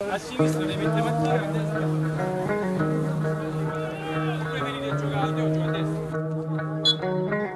a sinistra ne mette Mattia, a destra preferite giocare, andiamo giù a destra.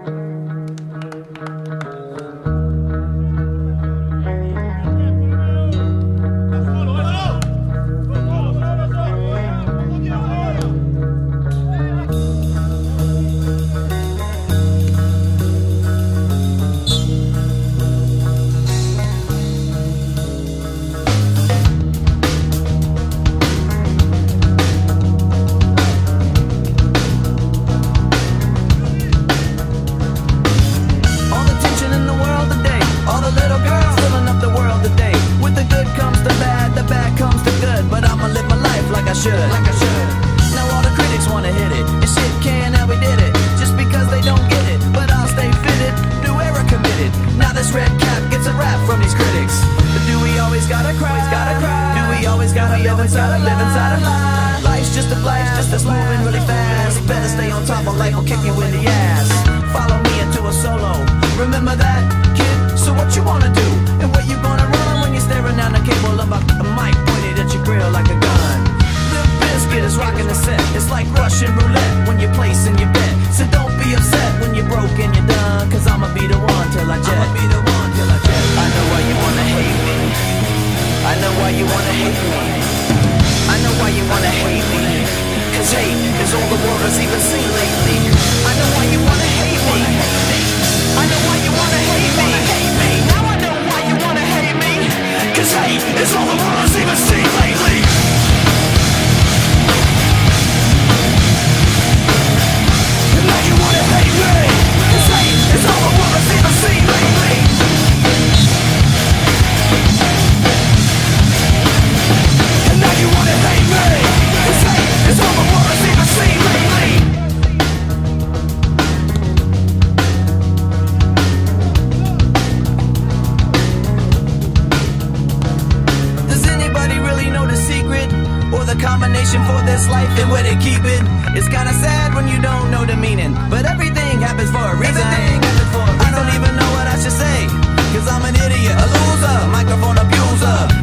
Now all the critics wanna hit it, and shit can, and we did it. Just because they don't get it, but I'll stay fitted. New era committed. Now this red cap gets a rap from these critics. But do we always gotta cry? Do we always gotta live inside a lie? Life's just a blast, that's moving really fast. Better stay on top of life or kick you in the ass. Follow me into a solo. Remember that, kid? So what you wanna do? And where you gonna run when you're staring down the cable of a mic pointed at your grill like a gun? Biscuit is rocking the set. It's like Russian roulette when you're placing your bet. So don't be upset when you're broke and you're done, cause I'ma be the one till I jet. I know why you wanna hate me. I know why you wanna hate me. I know why you wanna hate me. Cause hate is all the world has even seen lately. I know why you wanna hate me. I know why you wanna hate me. Now I know why you wanna hate me. Cause hate is all the world has even seen lately. Combination for this life and where they keep it. It's kinda sad when you don't know the meaning, but everything happens for a reason. I don't even know what I should say, cause I'm an idiot, a loser, microphone abuser.